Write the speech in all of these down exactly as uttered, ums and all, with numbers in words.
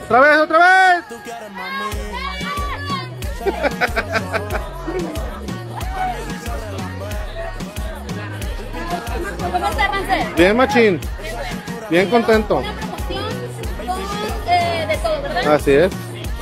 ¡Otra vez, otra vez! ¿Cómo está, Rancel? Bien, machín. Bien contento. Una promoción con, eh, de todo, ¿verdad? Así es.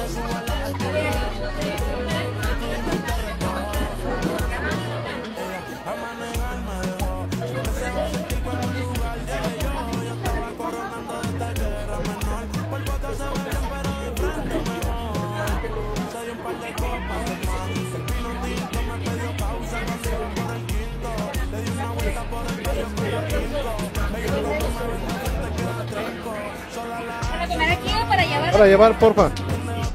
¿Para comer aquí o para llevar? Para llevar, porfa. Sí,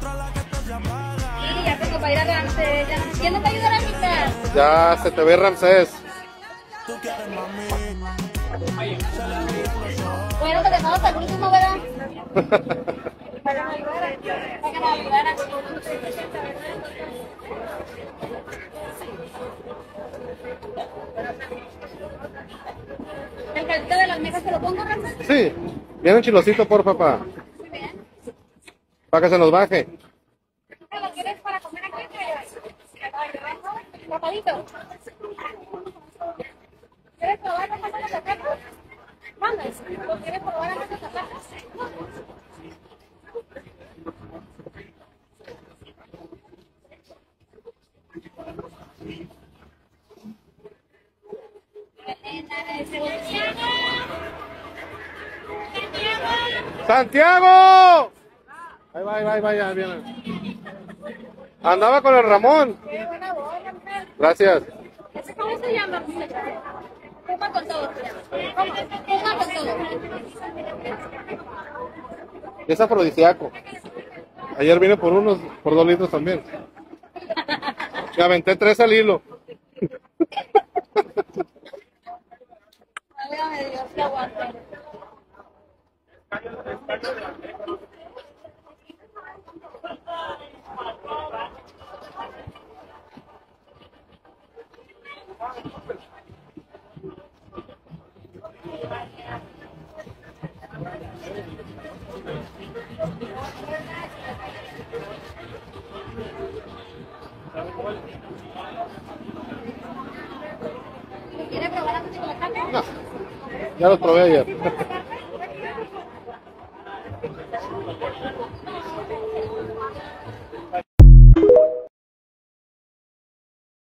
ya tengo para ir a Rancel. Ya- ¿Quién nos va a ayudar a invitar? Ya se te ve, Ramsés. Bueno, te dejamos hasta el último, ¿verdad? Para que nos ayudara. Para que nos ayudara. ¿El caldito de la almeja se lo pongo, Rancel? Sí. Bien un chilocito, porfa, pa. Muy bien. Para que se nos baje. ¿Lo quieres para comer aquí? Tapadito. ¿Quieres probar las papas de tapas? ¿Dónde? ¿Lo quieres probar las papas de tapas? ¡Santiago! Ahí va, ahí va, ahí va, ya viene. Andaba con el Ramón. Qué buena voz, Rancel. Gracias. ¿Ese cómo se llama? Puma con todo. ¿Cómo? Puma con todo. Es afrodisíaco. Ayer vine por unos, por dos litros también. Me aventé tres al hilo. Válgame Dios, que aguante. ¿Quiere probar antes de que la cambie? No, ya los probé ayer.